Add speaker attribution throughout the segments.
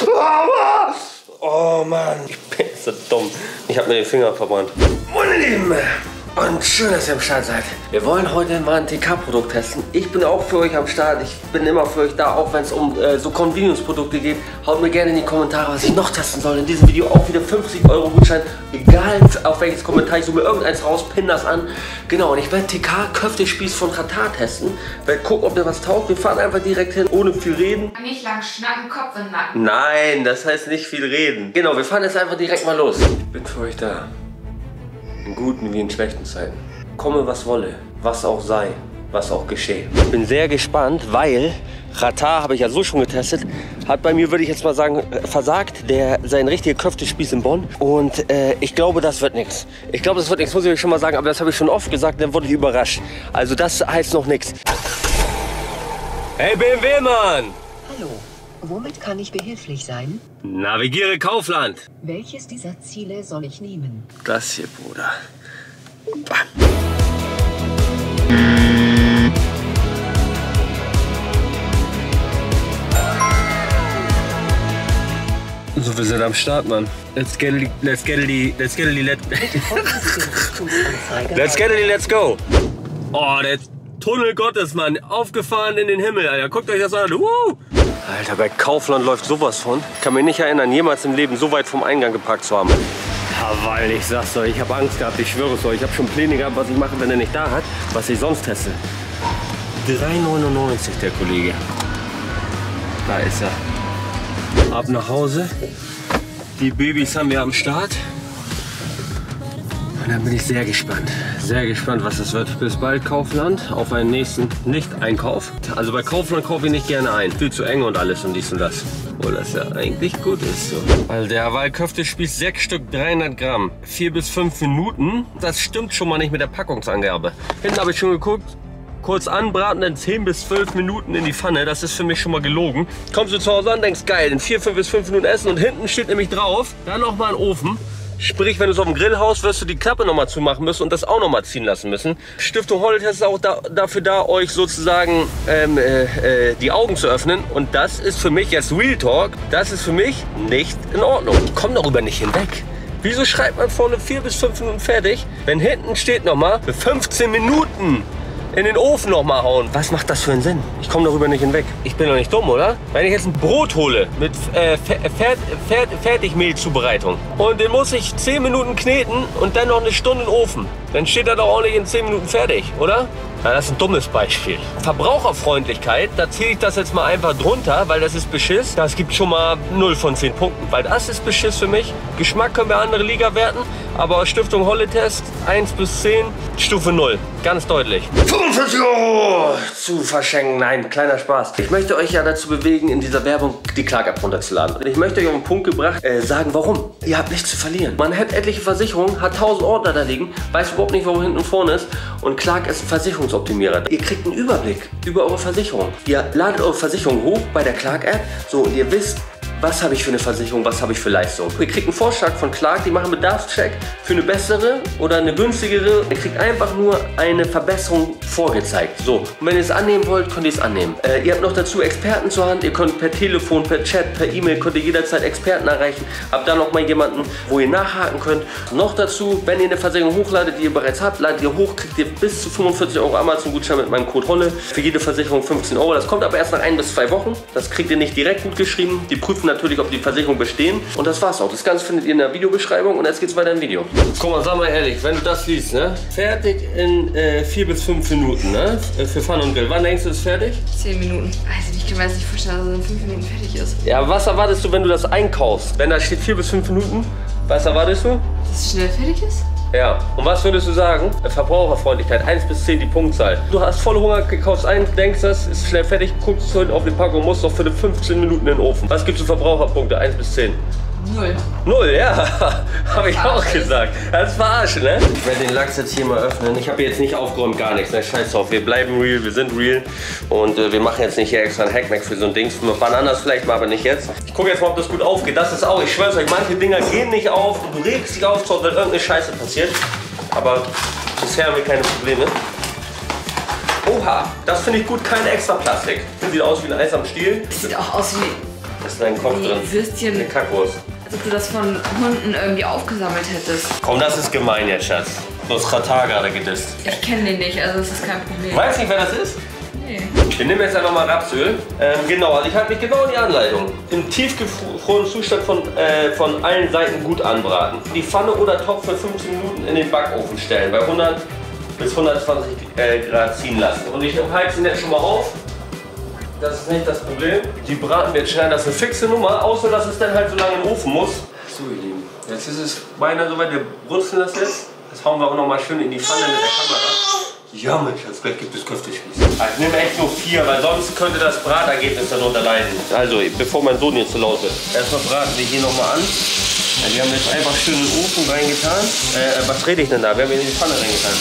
Speaker 1: Aua! Oh Mann, ich bin so dumm. Ich habe mir den Finger verbrannt. Meine Lieben, und schön, dass ihr am Start seid. Wir wollen heute mal ein TK-Produkt testen. Ich bin auch für euch am Start. Ich bin immer für euch da, auch wenn es um so Convenience-Produkte geht. Haut mir gerne in die Kommentare, was ich noch testen soll. In diesem Video auch wieder 50 € Gutschein. Egal auf welches Kommentar, ich suche mir irgendeins raus, pin das an. Genau, und ich werde TK-Köftespieß von Ratar testen. Werde gucken, ob der was taugt. Wir fahren einfach direkt hin, ohne viel reden.
Speaker 2: Nicht lang schnacken, Kopf in den Nacken.
Speaker 1: Nein, das heißt nicht viel reden. Genau, wir fahren jetzt einfach direkt mal los. Ich bin für euch da. In guten wie in schlechten Zeiten. Komme was wolle, was auch sei, was auch geschehe. Ich bin sehr gespannt, weil Ratar, habe ich ja so schon getestet, hat bei mir, würde ich jetzt mal sagen, versagt. Sein richtiger Köftespieß in Bonn. Und ich glaube, das wird nichts. Ich glaube, das wird nichts, muss ich euch schon mal sagen. Aber das habe ich schon oft gesagt, dann wurde ich überrascht. Also das heißt noch nichts. Hey BMW, Mann!
Speaker 3: Hallo, womit kann ich behilflich sein?
Speaker 1: Navigiere Kaufland.
Speaker 3: Welches dieser Ziele soll ich nehmen?
Speaker 1: Das hier, Bruder. So, wir sind am Start, Mann. Let's go. Oh, der Tunnel Gottes, Mann. Aufgefahren in den Himmel, Alter. Guckt euch das an. Alter, bei Kaufland läuft sowas von. Ich kann mich nicht erinnern, jemals im Leben so weit vom Eingang geparkt zu haben. Ja, weil ich sag's euch, ich habe Angst gehabt, ich schwöre es euch. Ich habe schon Pläne gehabt, was ich mache, wenn er nicht da hat, was ich sonst teste. 3,99 der Kollege. Da ist er. Ab nach Hause. Die Babys haben wir am Start. Und dann bin ich sehr gespannt, was das wird. Bis bald, Kaufland, auf einen nächsten Nicht-Einkauf. Also bei Kaufland kaufe ich nicht gerne ein. Viel zu eng und alles und dies und das. Obwohl das ja eigentlich gut ist. So. Also der Hawaii-Köftespieß, 6 Stück, 300 Gramm, 4 bis 5 Minuten. Das stimmt schon mal nicht mit der Packungsangabe. Hinten habe ich schon geguckt. Kurz anbraten, dann 10 bis 12 Minuten in die Pfanne. Das ist für mich schon mal gelogen. Kommst du zu Hause an, denkst geil, in 4 bis 5 Minuten essen. Und hinten steht nämlich drauf, dann noch mal ein Ofen. Sprich, wenn du es auf dem Grill haust, wirst du die Klappe noch mal zumachen müssen und das auch noch mal ziehen lassen müssen. Stiftung Holotest ist auch dafür da, euch sozusagen die Augen zu öffnen. Und das ist für mich jetzt Real Talk. Das ist für mich nicht in Ordnung. Ich komme darüber nicht hinweg. Wieso schreibt man vorne 4 bis 5 Minuten fertig, wenn hinten steht noch mal 15 Minuten? In den Ofen noch mal hauen. Was macht das für einen Sinn? Ich komme darüber nicht hinweg. Ich bin doch nicht dumm, oder? Wenn ich jetzt ein Brot hole mit Fertigmehlzubereitung und den muss ich 10 Minuten kneten und dann noch eine Stunde in den Ofen, dann steht er doch auch nicht in 10 Minuten fertig, oder? Ja, das ist ein dummes Beispiel. Verbraucherfreundlichkeit, da zähle ich das jetzt mal einfach drunter, weil das ist Beschiss. Das gibt schon mal 0 von 10 Punkten, weil das ist Beschiss für mich. Geschmack können wir andere Liga werten, aber Stiftung Holotest 1 bis 10, Stufe 0. Ganz deutlich. 45 € zu verschenken. Nein, kleiner Spaß. Ich möchte euch ja dazu bewegen, in dieser Werbung die Clark-App runterzuladen. Und ich möchte euch auf den Punkt gebracht sagen, warum. Ihr habt nichts zu verlieren. Man hat etliche Versicherungen, hat 1000 Ordner da liegen, weiß überhaupt nicht, wo hinten und vorne ist. Und Clark ist ein Versicherungsoptimierer. Ihr kriegt einen Überblick über eure Versicherung. Ihr ladet eure Versicherung hoch bei der Clark-App. So, und ihr wisst, was habe ich für eine Versicherung, was habe ich für Leistung. Ihr kriegt einen Vorschlag von Clark, die machen einen Bedarfscheck für eine bessere oder eine günstigere. Ihr kriegt einfach nur eine Verbesserung vorgezeigt. So, und wenn ihr es annehmen wollt, könnt ihr es annehmen. Ihr habt noch dazu Experten zur Hand. Ihr könnt per Telefon, per Chat, per E-Mail, könnt ihr jederzeit Experten erreichen. Habt da noch mal jemanden, wo ihr nachhaken könnt. Noch dazu, wenn ihr eine Versicherung hochladet, die ihr bereits habt, ladet ihr hoch, kriegt ihr bis zu 45 € Amazon-Gutschein mit meinem Code HOLLE. Für jede Versicherung 15 €. Das kommt aber erst nach 1 bis 2 Wochen. Das kriegt ihr nicht direkt gut geschrieben. Die prüfen natürlich, ob die Versicherungen bestehen. Und das war's auch. Das Ganze findet ihr in der Videobeschreibung und jetzt geht's weiter im Video. Guck mal, sag mal ehrlich, wenn du das liest, ne? Fertig in 4 bis 5 Minuten, ne? Für Pfanne und Grill. Wann denkst du, ist fertig?
Speaker 2: 10 Minuten. Also ich kann mir das nicht vorstellen, dass es in 5 Minuten fertig ist.
Speaker 1: Ja, was erwartest du, wenn du das einkaufst? Wenn da steht 4 bis 5 Minuten, was erwartest du?
Speaker 2: Dass es schnell fertig ist?
Speaker 1: Ja, und was würdest du sagen? Verbraucherfreundlichkeit, 1 bis 10 die Punktzahl. Du hast voll Hunger, kaufst ein, denkst das, ist schnell fertig, guckst hinten auf die Packung, musst noch für 15 Minuten in den Ofen. Was gibst du Verbraucherpunkte, 1 bis 10?
Speaker 2: 0.
Speaker 1: 0, ja, habe ich auch gesagt. Das ist verarschen, ne? Ich werde den Lachs jetzt hier mal öffnen. Ich habe jetzt nicht aufgeräumt, gar nichts. Ne? Scheiß drauf, wir bleiben real, wir sind real. Und wir machen jetzt nicht hier extra ein Hackmack für so ein Ding. Wann anders vielleicht mal, aber nicht jetzt. Ich gucke jetzt mal, ob das gut aufgeht. Das ist auch, ich schwör's euch, manche Dinger gehen nicht auf. Und du regst dich auf, wenn irgendeine Scheiße passiert. Aber bisher haben wir keine Probleme. Oha, das finde ich gut, kein extra Plastik. Das sieht aus wie ein Eis am Stiel.
Speaker 2: Das sieht auch aus wie
Speaker 1: Das ist dein Kopf
Speaker 2: Die
Speaker 1: drin.
Speaker 2: Würstchen.
Speaker 1: Eine Kackwurst.
Speaker 2: Als ob du das von Hunden irgendwie aufgesammelt hättest.
Speaker 1: Komm, das ist gemein jetzt, Schatz. Du hast Katar gerade gedisst.
Speaker 2: Ich kenne den nicht, also das ist kein Problem.
Speaker 1: Weißt nicht, wer das ist?
Speaker 2: Nee.
Speaker 1: Wir nehmen jetzt einfach mal Rapsöl. Genau, also ich halte mich genau an die Anleitung. Im tiefgefrorenen Zustand von allen Seiten gut anbraten. Die Pfanne oder Topf für 15 Minuten in den Backofen stellen. Bei 100 bis 120 Grad ziehen lassen. Und ich heize ihn jetzt schon mal auf. Das ist nicht das Problem. Die braten wir jetzt schnell. Das ist eine fixe Nummer, außer dass es dann halt so lange im Ofen muss. So, ihr Lieben. Jetzt ist es beinahe soweit. Wir brutzeln das jetzt. Das hauen wir auch noch mal schön in die Pfanne mit der Kamera. Ja, Mensch, jetzt gleich gibt es Köftespieß. Ich nehme echt nur 4, weil sonst könnte das Bratergebnis darunter leiden. Also, bevor mein Sohn jetzt zu laut wird. Erstmal braten wir hier nochmal an. Ja, wir haben jetzt einfach schön in den Ofen reingetan. Was rede ich denn da? Wir haben ihn in die Pfanne reingetan.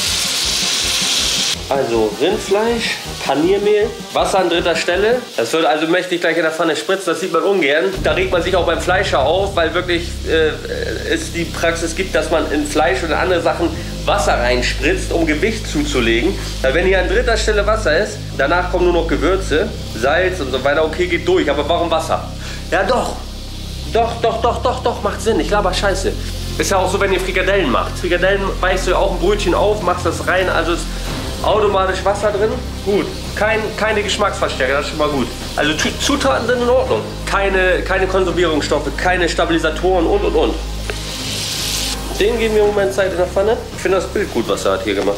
Speaker 1: Also Rindfleisch, Paniermehl, Wasser an 3. Stelle. Das wird also mächtig gleich in der Pfanne spritzen, das sieht man ungern. Da regt man sich auch beim Fleischer auf, weil wirklich es die Praxis gibt, dass man in Fleisch oder andere Sachen Wasser reinspritzt, um Gewicht zuzulegen. Weil wenn hier an 3. Stelle Wasser ist, danach kommen nur noch Gewürze, Salz und so weiter. Okay, geht durch, aber warum Wasser? Ja doch, doch, macht Sinn, ich laber Scheiße. Ist ja auch so, wenn ihr Frikadellen macht. Frikadellen beißt du ja auch ein Brötchen auf, machst das rein, also ist automatisch Wasser drin. Gut, keine Geschmacksverstärker, das ist schon mal gut. Also Zutaten sind in Ordnung. Keine Konservierungsstoffe, keine Stabilisatoren und. Den geben wir im Moment Zeit in der Pfanne. Ich finde das Bild gut, was er hat hier gemacht.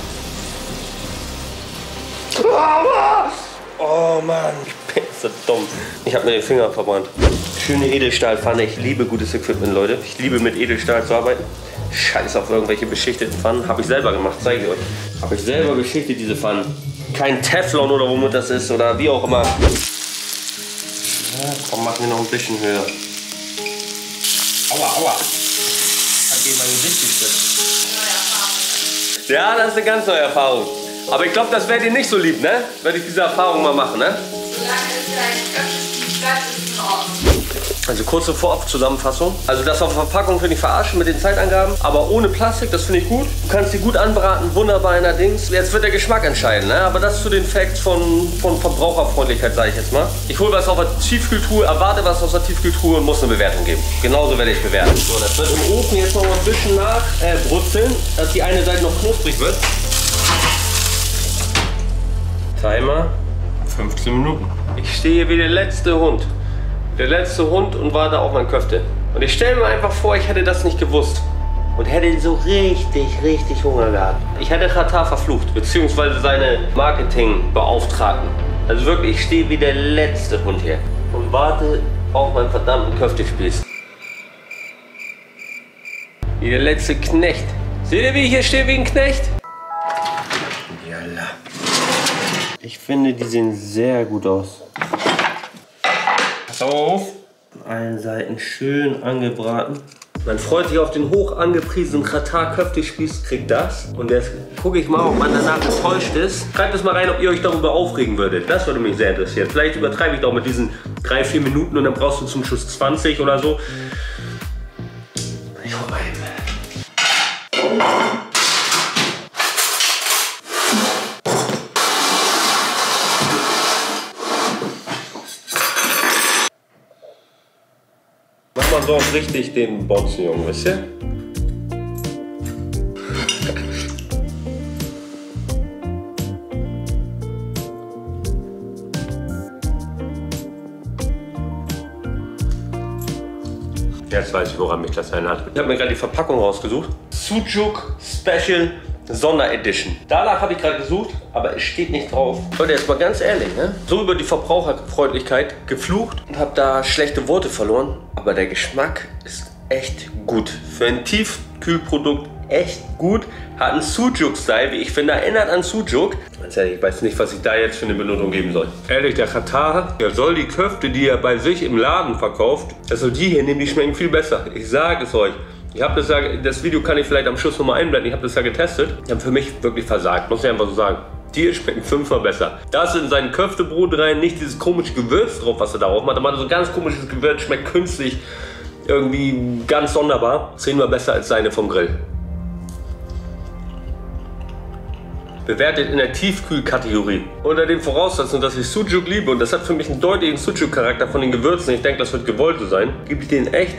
Speaker 1: Oh Mann, ich bin so dumm. Ich habe mir den Finger verbrannt. Schöne Edelstahlpfanne. Ich liebe gutes Equipment, Leute. Ich liebe mit Edelstahl zu arbeiten. Scheiß auf irgendwelche beschichteten Pfannen. Habe ich selber gemacht, zeige ich euch. Habe ich selber beschichtet, diese Pfannen. Kein Teflon oder womit das ist oder wie auch immer. Ja, komm, machen wir noch ein bisschen höher. Aua. Hat gegen mein Gesicht gespritzt. Ja, das ist eine ganz neue Erfahrung. Aber ich glaube, das wäre dir nicht so lieb, ne? Werde ich diese Erfahrung mal machen, ne?
Speaker 2: Solange es dein Köpfchen bleibt, ist es in Ordnung.
Speaker 1: Also kurze Vorab-Zusammenfassung. Also das auf der Verpackung finde ich verarschen mit den Zeitangaben, aber ohne Plastik, das finde ich gut. Du kannst sie gut anbraten, wunderbar allerdings. Jetzt wird der Geschmack entscheiden, ne? Aber das zu den Facts von Verbraucherfreundlichkeit, sage ich jetzt mal. Ich hole was aus der Tiefkühltruhe, erwarte was aus der Tiefkühltruhe und muss eine Bewertung geben. Genauso werde ich bewerten. So, das wird im Ofen jetzt noch mal ein bisschen nachbrutzeln, dass die eine Seite noch knusprig wird. Timer 15 Minuten. Ich stehe wie der letzte Hund. Der letzte Hund und warte auf mein Köfte. Und ich stelle mir einfach vor, ich hätte das nicht gewusst. Und hätte so richtig Hunger gehabt. Ich hätte Katar verflucht, beziehungsweise seine Marketingbeauftragten. Also wirklich, ich stehe wie der letzte Hund hier. Und warte auf meinen verdammten Köftespieß. Wie der letzte Knecht. Seht ihr, wie ich hier stehe wie ein Knecht? Jalla. Ich finde, die sehen sehr gut aus. Pass auf. An allen Seiten schön angebraten. Man freut sich auf den hoch angepriesenen Katar-Köftespieß, kriegt das. Und jetzt gucke ich mal, ob man danach enttäuscht ist. Schreibt es mal rein, ob ihr euch darüber aufregen würdet. Das würde mich sehr interessieren. Vielleicht übertreibe ich doch mit diesen 3-4 Minuten und dann brauchst du zum Schluss 20 oder so. Ich hol mal hin. Mach mal so auch richtig den Bonzen, Junge, wisst ihr? Jetzt weiß ich, woran mich das erinnert. Ich habe mir gerade die Verpackung rausgesucht. Sujuk Special Sonderedition. Danach habe ich gerade gesucht, aber es steht nicht drauf. Leute, jetzt mal ganz ehrlich, ne? So über die Verbraucherfreundlichkeit geflucht und habe da schlechte Worte verloren. Aber der Geschmack ist echt gut. Für ein Tiefkühlprodukt echt gut. Hat einen Sujuk-Style, wie ich finde, erinnert an Sujuk. Ganz ehrlich, ich weiß nicht, was ich da jetzt für eine Benotung geben soll. Ehrlich, der Katar, der soll die Köfte, die er bei sich im Laden verkauft, also die hier nehmen, die schmecken viel besser. Ich sage es euch. Ich habe das ja, das Video kann ich vielleicht am Schluss nochmal einblenden, ich habe das ja getestet. Die haben für mich wirklich versagt, muss ich einfach so sagen. Die schmecken 5-mal besser. Da ist in sein Köftebrot rein nicht dieses komische Gewürz drauf, was er darauf macht. Da macht er so ein ganz komisches Gewürz, schmeckt künstlich, irgendwie ganz sonderbar. 10-mal besser als seine vom Grill. bewertet in der Tiefkühlkategorie. Unter den Voraussetzungen, dass ich Sucuk liebe und das hat für mich einen deutlichen Sucuk-Charakter von den Gewürzen, ich denke, das wird gewollt so sein, gebe ich denen echt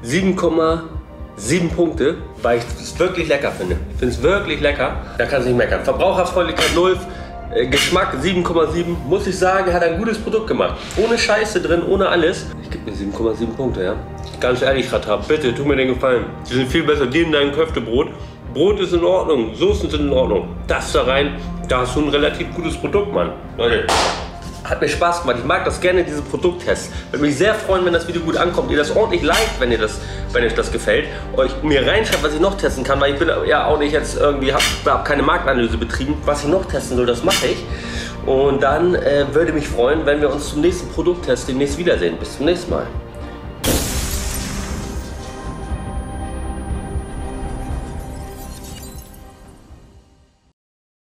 Speaker 1: 7,7 Punkte, weil ich es wirklich lecker finde. Ich finde es wirklich lecker, da kann es nicht meckern. Verbraucherfreundlichkeit 0, Geschmack 7,7, muss ich sagen, hat ein gutes Produkt gemacht. Ohne Scheiße drin, ohne alles. Ich gebe mir 7,7 Punkte, ja. Ganz ehrlich, Ratab, bitte, tu mir den Gefallen. Die sind viel besser, die in deinem Köftebrot. Brot ist in Ordnung, Soßen sind in Ordnung. Das da rein, da hast du ein relativ gutes Produkt, Mann. Leute, hat mir Spaß gemacht. Ich mag das gerne, diese Produkttests. Würde mich sehr freuen, wenn das Video gut ankommt. Ihr das ordentlich liked, wenn euch das gefällt. Euch mir reinschreibt, was ich noch testen kann, weil ich bin ja auch nicht jetzt irgendwie, hab keine Marktanalyse betrieben. Was ich noch testen soll, das mache ich. Und dann würde mich freuen, wenn wir uns zum nächsten Produkttest demnächst wiedersehen. Bis zum nächsten Mal.